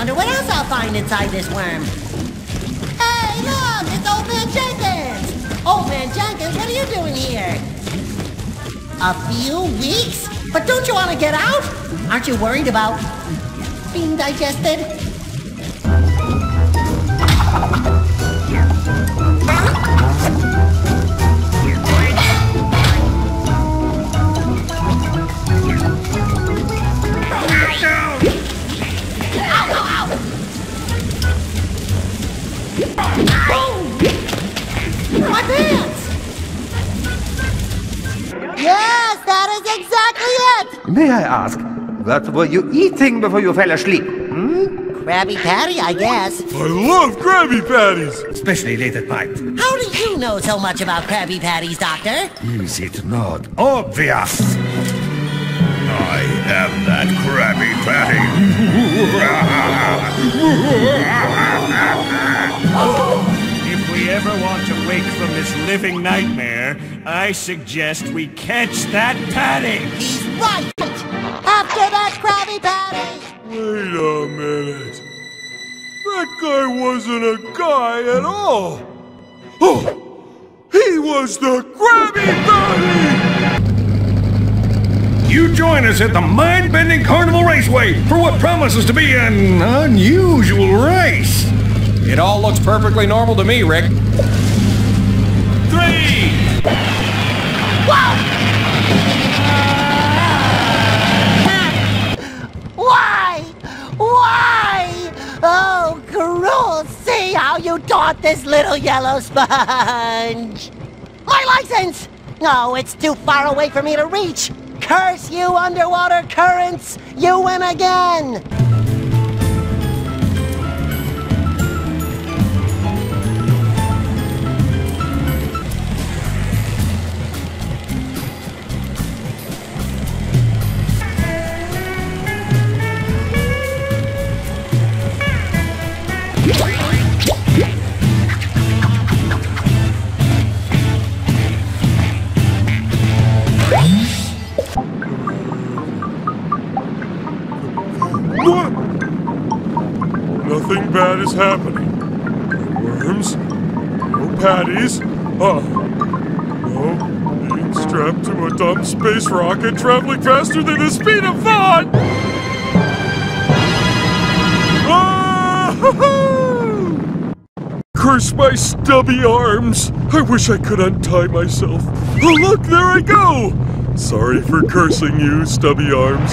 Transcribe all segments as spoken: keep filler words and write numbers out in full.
wonder what else I'll find inside this worm. Hey, look! It's Old Man Jenkins! Old Man Jenkins, what are you doing here? A few weeks? But don't you want to get out? Aren't you worried about being digested? My pants! Yes, that is exactly it! May I ask, what were you eating before you fell asleep? Hmm? Krabby Patty, I guess. I love Krabby Patties! Especially late at night. How do you know so much about Krabby Patties, Doctor? Is it not obvious? I am that Krabby Patty. If we ever want to wake from this living nightmare, I suggest we catch that Patty. He's right! After that Krabby Patty! Wait a minute. That guy wasn't a guy at all. Oh, he was the Krabby Patty! You join us at the mind-bending carnival raceway for what promises to be an unusual race. It all looks perfectly normal to me, Rick. Three! Whoa! Why? Why? Oh, cruel! See how you taught this little yellow sponge! My license! No, it's too far away for me to reach! Curse you, underwater currents! You win again! Nothing bad is happening. No worms, no patties. Oh, no, being strapped to a dumb space rocket traveling faster than the speed of thought! Oh! Curse my stubby arms! I wish I could untie myself. Oh look, there I go! Sorry for cursing you, stubby arms.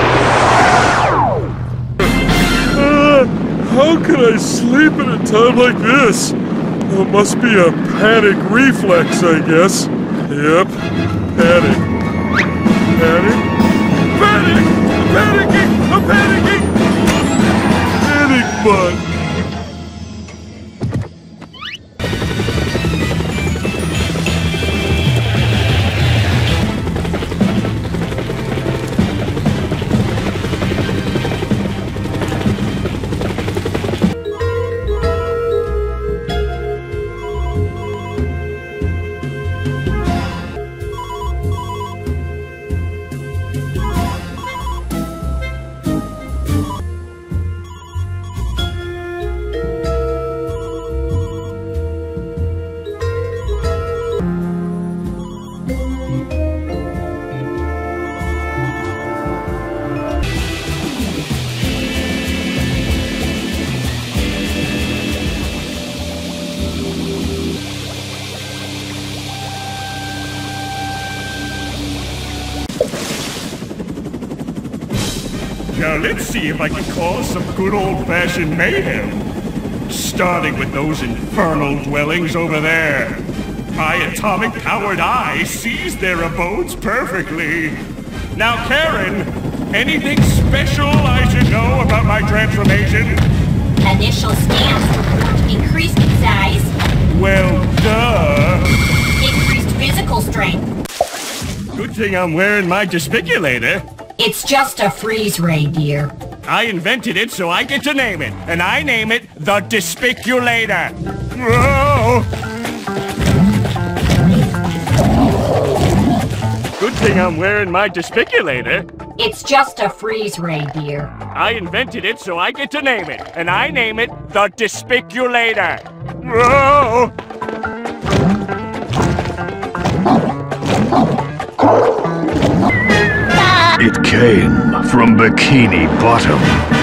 How can I sleep at a time like this? Well, it must be a panic reflex, I guess. Yep, panic. Panic? Panic! I'm panicking! I'm panicking! Panic button. Now let's see if I can cause some good old-fashioned mayhem. Starting with those infernal dwellings over there. My atomic-powered eye sees their abodes perfectly. Now, Karen, anything special I should know about my transformation? Initial scans. Increased size. Well, duh. Increased physical strength. Good thing I'm wearing my despiculator. It's just a freeze ray, dear. I invented it, so I get to name it. And I name it the Despiculator. Whoa! Good thing I'm wearing my Despiculator. It's just a freeze ray, dear. I invented it so I get to name it, and I name it the Despiculator. Whoa! It came from Bikini Bottom.